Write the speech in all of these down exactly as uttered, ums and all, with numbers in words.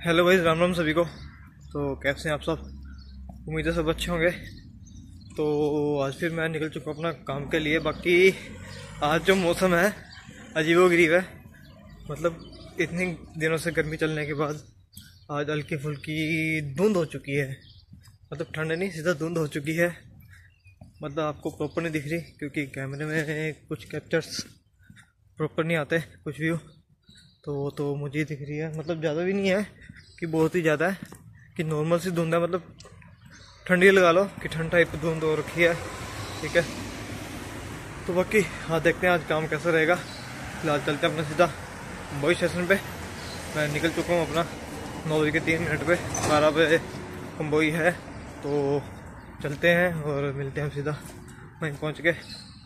Hello भाई, राम राम सभी को। तो कैसे हैं आप सब? उम्मीद है सब अच्छे होंगे। तो आज फिर मैं निकल चुका अपना काम के लिए। बाकी आज जो मौसम है अजीबोगरीब है। मतलब इतने दिनों से गर्मी चलने के बाद आज हल्की फुल्की धुंध हो चुकी है। मतलब ठंड नहीं, सीधा धुंध हो चुकी है। मतलब आपको प्रॉपर नहीं दिख रही क्योंकि कैमरे में कुछ कैप्चर्स प्रॉपर नहीं आते कुछ व्यू। तो वो तो मुझे दिख रही है। मतलब ज़्यादा भी नहीं है कि बहुत ही ज़्यादा है, कि नॉर्मल सी धुंध है। मतलब ठंडी लगा लो कि ठंड टाइप धुंध हो रखी है। ठीक है, तो बाकी हाँ देखते हैं आज काम कैसा रहेगा। फिलहाल चलते हैं अपना सीधा बॉय स्टेशन पे। मैं निकल चुका हूँ अपना नौ बजे के तीन मिनट पे, बारह बजे कंबोई है। तो चलते हैं और मिलते हैं सीधा वहीं पहुँच के।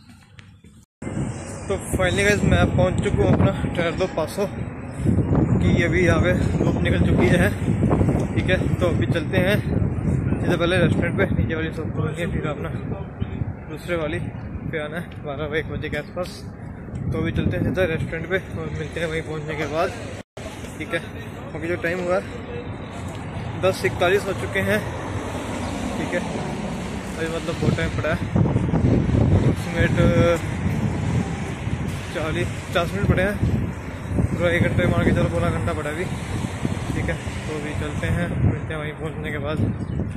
तो फाइनली गाइस मैं पहुंच चुका हूँ अपना ट्रेर दो पासो की। अभी यहाँ पे धूप निकल चुकी है। ठीक है, तो अभी चलते हैं सीधे पहले रेस्टोरेंट पे। नीचे वाली शॉप खोलनी है, फिर अपना दूसरे वाली पे आना है बारह एक बजे के आसपास। तो अभी चलते हैं सीधा रेस्टोरेंट पे और मिलते हैं वहीं पहुँचने के बाद। ठीक है, अभी जो टाइम हुआ है दस इकतालीस हो चुके हैं। ठीक है, अभी मतलब बहुत टाइम पड़ा है। अप्रोक्सीमेट चालीस पचास मिनट पड़े हैं। पूरा एक घंटे मान के चलो, पूरा घंटा पड़ा अभी। ठीक है, तो अभी चलते हैं, मिलते हैं वहीं पहुंचने के बाद।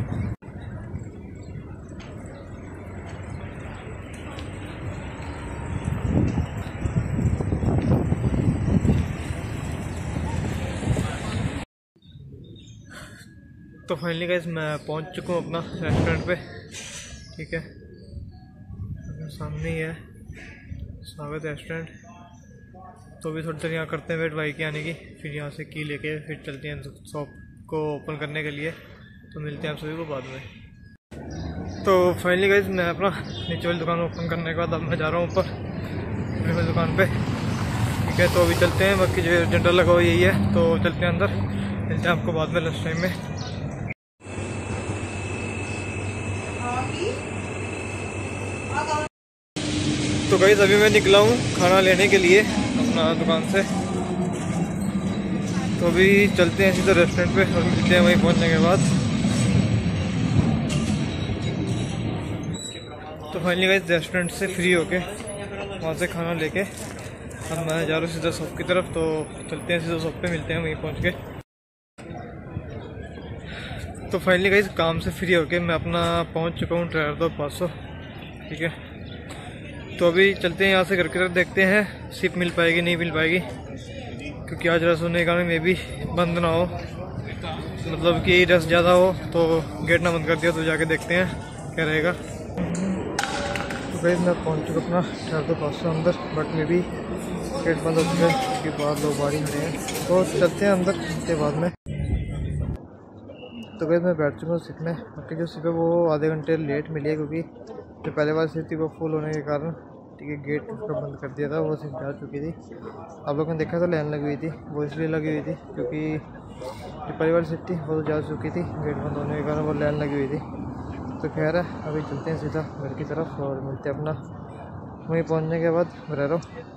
तो फाइनली गाइस मैं पहुंच चुका हूँ अपना रेस्टोरेंट पे। ठीक है, सामने ही है स्वागत रेस्टोरेंट। तो अभी थोड़ी देर यहाँ करते हैं वेट भाई के आने की, फिर यहाँ से की लेके फिर चलते हैं शॉप को ओपन करने के लिए। तो मिलते हैं आप सभी को बाद में। तो फाइनली गाइस मैं अपना नीचे वाली दुकान ओपन करने के बाद अब मैं जा रहा हूँ ऊपर ऊपर वाली दुकान पे। ठीक है, तो अभी चलते हैं। बाकी जो एजेंडा लगा हुआ यही है, तो चलते हैं अंदर, मिलते हैं आपको बाद में लंच टाइम में। तो गाइस अभी मैं निकला हूँ खाना लेने के लिए अपना दुकान से। तो अभी चलते हैं सीधा रेस्टोरेंट पे और मिलते हैं वहीं पहुँचने के बाद। तो फाइनली गाइस रेस्टोरेंट से फ्री होके वहाँ से खाना लेके अब मैं जा रहा हूँ सीधा शॉप की तरफ। तो चलते हैं सीधा शॉप पे, मिलते हैं वहीं पहुँच के। तो फाइनली गाइस काम से फ्री होके मैं अपना पहुँच चुका हूँ ट्रेर दो पासो। ठीक है, तो अभी चलते हैं यहाँ से घर की तरफ, देखते हैं सिप मिल पाएगी नहीं मिल पाएगी, क्योंकि आज रस होने के कारण में भी बंद ना हो। मतलब कि रस ज़्यादा हो तो गेट ना बंद कर दिया, तो जाके देखते हैं क्या रहेगा। तो गाइस मैं पहुँच चुका अपना ट्रेर दो पासो अंदर, बट में भी गेट बंद हो चुका है क्योंकि बाहर लोग बाहर खड़े हैं। तो चलते हैं अंदर के बाद में। तो गाइस मैं बैठ चुका हूँ सिप में। बाकी जो सिप है वो आधे घंटे लेट मिली है, क्योंकि जो पहले वाली सिप थी वो फुल होने के कारण ठीक है गेट उसका बंद कर दिया था। वो सिप जा चुकी थी। आप लोगों ने देखा तो लाइन लगी हुई थी, वो इसलिए लगी हुई थी क्योंकि जो पहले वाली सिप थी वो तो जा चुकी थी, गेट बंद होने के कारण वो लाइन लगी हुई थी। तो खैर है, अभी चलते हैं सीधा घर की तरफ और मिलते हैं अपना वहीं पहुँचने के बाद। रह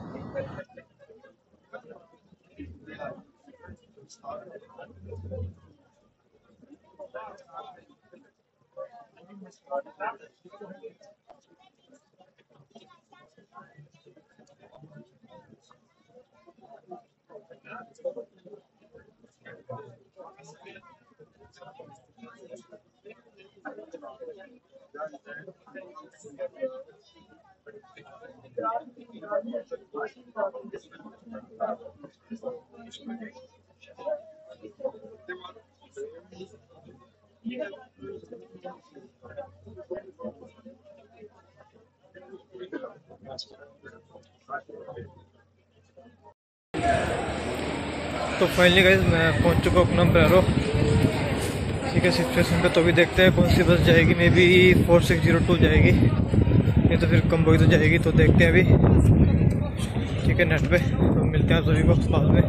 तो फाइनली गाइस मैं पहुंच चुका हूँ अपना ब्रेरो। ठीक है, सिचुएशन पे। तो भी देखते हैं कौन सी बस जाएगी। Maybe four six zero two जाएगी, नहीं तो फिर कंबोई तो जाएगी। तो देखते हैं अभी। ठीक है, नेट पे। तो मिलते हैं सभी को बाद में।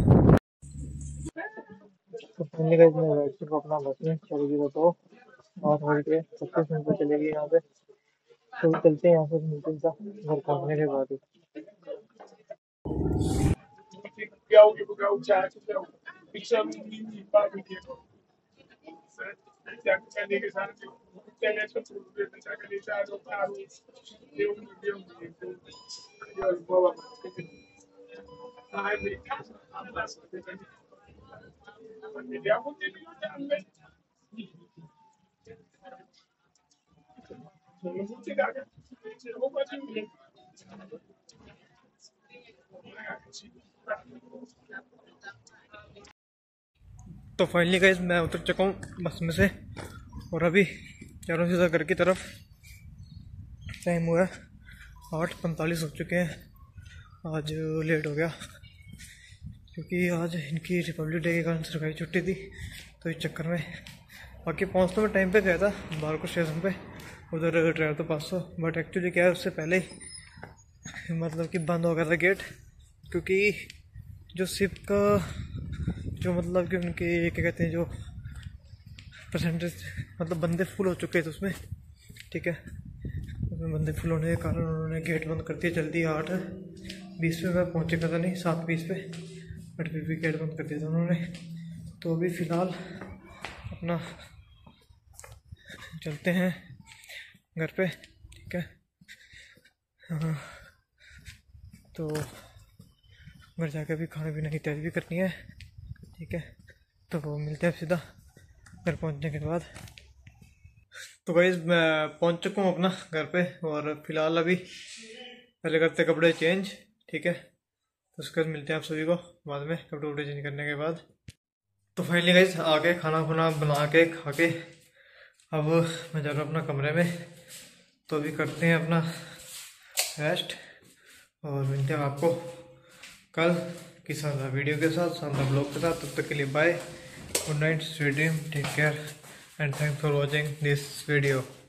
तो फाइनली गाइस मैं बैठ चुका अपना बस में चलेगी तो आठ बज के पच्चीस मिनट पे चलेगी यहाँ पे। तो चलते हैं यहाँ से, मिलते हैं घर पहुँचने के बाद ही। तो फाइनली गाइस मैं उतर चुका हूँ बस में से और अभी जा रहा हूँ सीधा घर की तरफ। टाइम हुआ है आठ पैंतालीस हो चुके हैं। आज लेट हो गया क्योंकि आज इनकी रिपब्लिक डे के कारण सरकारी छुट्टी थी, तो इस चक्कर में बाकी पहुँचने में टाइम पे गया था बाहर को स्टेशन पे, उधर ड्राइवर तो पास हो, बट एक्चुअली क्या है उससे पहले ही मतलब कि बंद हो गया था गेट, क्योंकि जो शिप का जो मतलब कि उनके क्या कहते हैं जो परसेंटेज मतलब बंदे फुल हो चुके थे उसमें, ठीक है। उसमें बंदे फुल होने के कारण उन्होंने गेट बंद कर दिया जल्दी। आठ बीस पे मैं पहुँचे था नहीं सात बीस पे, बट फिर भी गेट बंद कर दिया था उन्होंने। तो अभी फ़िलहाल अपना चलते हैं घर पे, ठीक है। हाँ तो घर जाके भी खाने पीने की तैयारी भी करनी है, ठीक है। तो वो मिलते हैं सीधा घर पहुंचने के बाद। तो गाइस मैं पहुंच चुका हूँ अपना घर पे और फिलहाल अभी पहले करते कपड़े चेंज, ठीक है। तो उसके बाद मिलते हैं आप सभी को बाद में कपड़े वपड़े चेंज करने के बाद। तो फाइनली गाइस आके खाना खुना बना के खा के अब मैं जा रहा हूँ अपना कमरे में। तो अभी करते हैं अपना रेस्ट और मिलते हैं आपको कल की शानदार वीडियो के साथ, शानदार ब्लॉग के साथ। तब तक के लिए bye, good night, sweet dream, take care and thanks for watching this video.